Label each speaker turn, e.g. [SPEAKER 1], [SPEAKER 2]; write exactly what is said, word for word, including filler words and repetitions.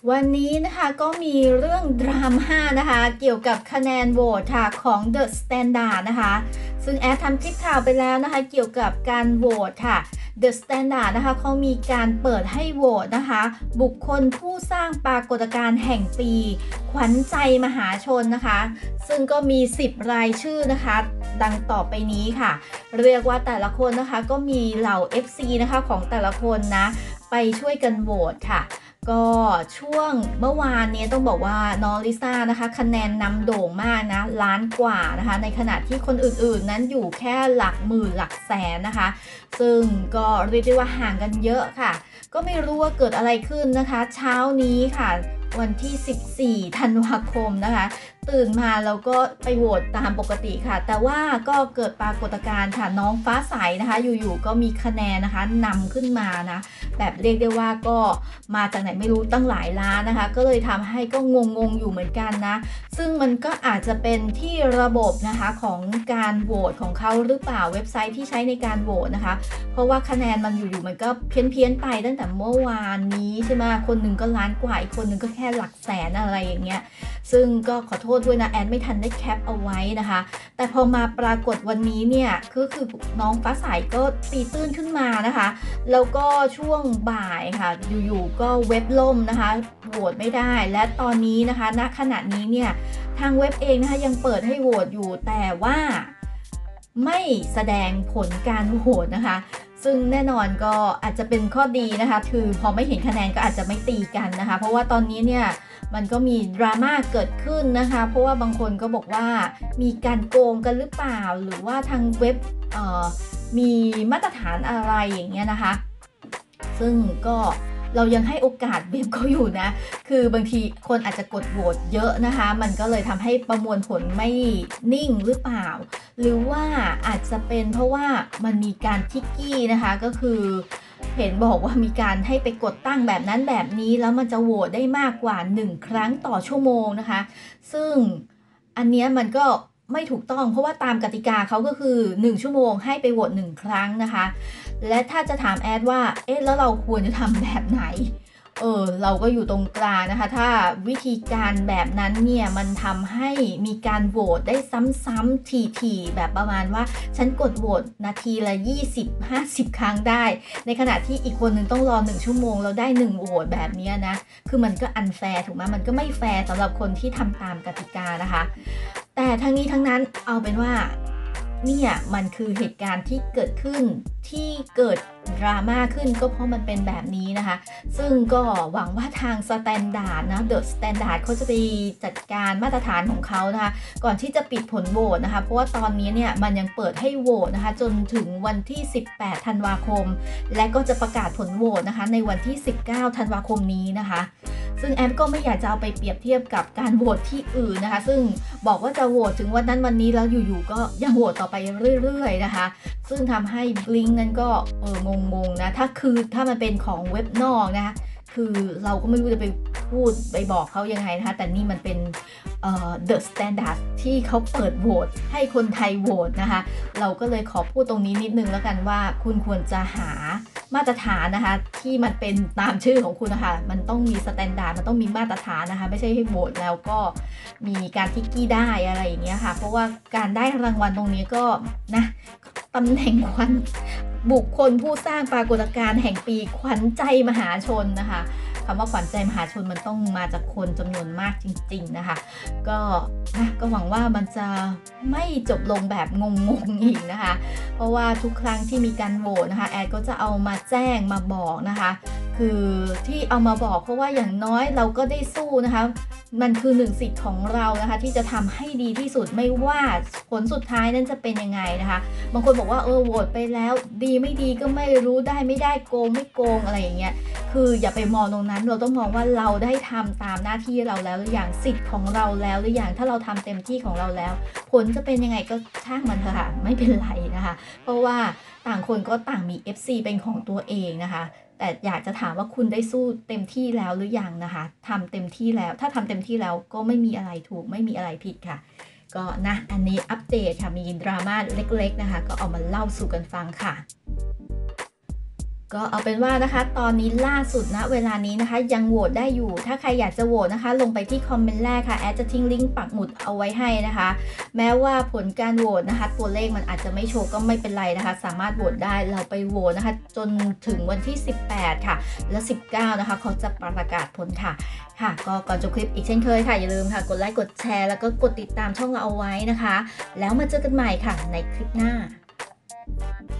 [SPEAKER 1] วันนี้นะคะก็มีเรื่องดราม่านะคะเกี่ยวกับคะแนนโหวตค่ะของ The Standard นะคะซึ่งแอดทำคลิปข่าวไปแล้วนะคะเกี่ยวกับการโหวตค่ะ The Standard นะคะเขามีการเปิดให้โหวตนะคะบุคคลผู้สร้างปรากฏการณ์แห่งปีขวัญใจมหาชนนะคะซึ่งก็มีสิบรายชื่อนะคะดังต่อไปนี้ค่ะเรียกว่าแต่ละคนนะคะก็มีเหล่า เอฟ ซี นะคะของแต่ละคนนะไปช่วยกันโหวตค่ะก็ช่วงเมื่อวานนี้ต้องบอกว่าน้องลิซ่านะคะคะแนนนำโด่งมากนะล้านกว่านะคะในขณะที่คนอื่นๆนั้นอยู่แค่หลักหมื่นหลักแสนนะคะซึ่งก็เรียกได้ว่าห่างกันเยอะค่ะก็ไม่รู้ว่าเกิดอะไรขึ้นนะคะเช้านี้ค่ะวันที่สิบสี่ธันวาคมนะคะตื่นมาแล้วก็ไปโหวตตามปกติค่ะแต่ว่าก็เกิดปรากฏการณ์ค่ะน้องฟ้าใสนะคะอยู่ๆก็มีคะแนนนะคะนำขึ้นมานะแบบเรียกได้ว่าก็มาจากไหนไม่รู้ตั้งหลายล้านนะคะก็เลยทำให้ก็งงๆอยู่เหมือนกันนะซึ่งมันก็อาจจะเป็นที่ระบบนะคะของการโหวตของเขาหรือเปล่าเว็บไซต์ที่ใช้ในการโหวตนะคะเพราะว่าคะแนนมันอยู่ๆมันก็เพี้ยนๆไปตั้งแต่เมื่อวานนี้ใช่ไหมคนหนึ่งก็ล้านกว่าอีกคนหนึ่งก็แค่หลักแสนอะไรอย่างเงี้ยซึ่งก็ขอโทษด้วยนะแอนไม่ทันได้แคปเอาไว้นะคะแต่พอมาปรากฏวันนี้เนี่ยก็คือน้องฟ้าใสก็ตีตื้นขึ้นมานะคะแล้วก็ช่วงบ่ายค่ะอยู่ๆก็เว็บล่มนะคะโหวตไม่ได้และตอนนี้นะคะณขณะนี้เนี่ยทางเว็บเองนะคะยังเปิดให้โหวตอยู่แต่ว่าไม่แสดงผลการโหวตนะคะซึ่งแน่นอนก็อาจจะเป็นข้อดีนะคะคือพอไม่เห็นคะแนนก็อาจจะไม่ตีกันนะคะเพราะว่าตอนนี้เนี่ยมันก็มีดราม่าเกิดขึ้นนะคะเพราะว่าบางคนก็บอกว่ามีการโกงกันหรือเปล่าหรือว่าทางเว็บเอ่อมีมาตรฐานอะไรอย่างเงี้ยนะคะซึ่งก็เรายังให้โอกาสเว็บเขาอยู่นะคือบางทีคนอาจจะกดโหวตเยอะนะคะมันก็เลยทำให้ประมวลผลไม่นิ่งหรือเปล่าหรือว่าอาจจะเป็นเพราะว่ามันมีการทิกกี้นะคะก็คือเห็นบอกว่ามีการให้ไปกดตั้งแบบนั้นแบบนี้แล้วมันจะโหวตได้มากกว่าหนึ่งครั้งต่อชั่วโมงนะคะซึ่งอันนี้มันก็ไม่ถูกต้องเพราะว่าตามกติกาเขาก็คือหนึ่งชั่วโมงให้ไปโหวตหนึ่งครั้งนะคะและถ้าจะถามแอดว่าเอ๊ะแล้วเราควรจะทำแบบไหนเออเราก็อยู่ตรงกลางนะคะถ้าวิธีการแบบนั้นเนี่ยมันทำให้มีการโหวตได้ซ้ำๆทีๆแบบประมาณว่าฉันกดโหวตนาทีละยี่สิบ ห้าสิบครั้งได้ในขณะที่อีกคนนึงต้องรอหนึ่งชั่วโมงเราได้หนึ่งโหวตแบบนี้นะคือมันก็อันแฟร์ถูกไหมมันก็ไม่แฟร์สำหรับคนที่ทำตามกติกานะคะแต่ทั้งนี้ทั้งนั้นเอาเป็นว่าเนี่ยมันคือเหตุการณ์ที่เกิดขึ้นที่เกิดดราม่าขึ้นก็เพราะมันเป็นแบบนี้นะคะซึ่งก็หวังว่าทางสแตนดาร์ดนะ The Standard เขาจะไปจัดการมาตรฐานของเขานะคะก่อนที่จะปิดผลโหวตนะคะเพราะว่าตอนนี้เนี่ยมันยังเปิดให้โหวตนะคะจนถึงวันที่สิบแปดธันวาคมและก็จะประกาศผลโหวตนะคะในวันที่สิบเก้าธันวาคมนี้นะคะซึ่งแอมก็ไม่อยากจะเอาไปเปรียบเทียบกับการโหวตที่อื่นนะคะซึ่งบอกว่าจะโหวตถึงวันนั้นวันนี้แล้วอยู่ๆก็ยังโหวตต่อไปเรื่อยๆนะคะซึ่งทำให้ Blink นั้นก็เอองงๆนะถ้าคือถ้ามันเป็นของเว็บนอกนะคะคือเราก็ไม่รู้จะไปพูดไปบอกเขายังไงนะคะแต่นี่มันเป็นเอ่อ The Standard ที่เขาเปิดโหวตให้คนไทยโหวตนะคะเราก็เลยขอพูดตรงนี้นิดนึงแล้วกันว่าคุณควรจะหามาตรฐานนะคะที่มันเป็นตามชื่อของคุณนะคะมันต้องมีสแตนดาร์ดมันต้องมีมาตรฐานนะคะไม่ใช่ให้โหวตแล้วก็มีการทิกกี้ได้อะไรอย่างเงี้ยค่ะเพราะว่าการได้รางวัลตรงนี้ก็นะตำแหน่งขวัญบุคคลผู้สร้างปรากฏการณ์แห่งปีขวัญใจมหาชนนะคะคำว่าขวัญใจมหาชนมันต้องมาจากคนจำนวนมากจริงๆนะคะก็นะก็หวังว่ามันจะไม่จบลงแบบงงๆอีกนะคะเพราะว่าทุกครั้งที่มีการโหวตนะคะแอดก็จะเอามาแจ้งมาบอกนะคะคือที่เอามาบอกเพราะว่าอย่างน้อยเราก็ได้สู้นะคะมันคือหนึ่งสิทธิ์ของเรานะคะที่จะทำให้ดีที่สุดไม่ว่าผลสุดท้ายนั้นจะเป็นยังไงนะคะบางคนบอกว่าเออโหวตไปแล้วดีไม่ดีก็ไม่รู้ได้ไม่ได้โกงไม่โกงอะไรอย่างเงี้ยคืออย่าไปมองตรงนั้นเราต้องมองว่าเราได้ทำตามหน้าที่เราแล้วหรือยังสิทธิ์ของเราแล้วหรือยังถ้าเราทำเต็มที่ของเราแล้วผลจะเป็นยังไงก็ช่างมันเถอะค่ะไม่เป็นไรนะคะเพราะว่าต่างคนก็ต่างมี เอฟ ซี เป็นของตัวเองนะคะแต่อยากจะถามว่าคุณได้สู้เต็มที่แล้วหรือยังนะคะทำเต็มที่แล้วถ้าทำเต็มที่แล้วก็ไม่มีอะไรถูกไม่มีอะไรผิดค่ะก็นะอันนี้อัปเดตค่ะมีดราม่าเล็กๆนะคะก็เอามาเล่าสู่กันฟังค่ะก็เอาเป็นว่านะคะตอนนี้ล่าสุดณเวลานี้นะคะยังโหวตได้อยู่ถ้าใครอยากจะโหวตนะคะลงไปที่คอมเมนต์แรกค่ะแอดจะทิ้งลิงก์ปักหมุดเอาไว้ให้นะคะแม้ว่าผลการโหวตนะคะตัวเลขมันอาจจะไม่โชว์ก็ไม่เป็นไรนะคะสามารถโหวตได้เราไปโหวตนะคะจนถึงวันที่สิบแปดค่ะและสิบเก้านะคะเขาจะประกาศผลค่ะค่ะก็ก่อนจบคลิปอีกเช่นเคยค่ะอย่าลืมค่ะกดไลค์กดแชร์แล้วก็กดติดตามช่องเราเอาไว้นะคะแล้วมาเจอกันใหม่ค่ะในคลิปหน้า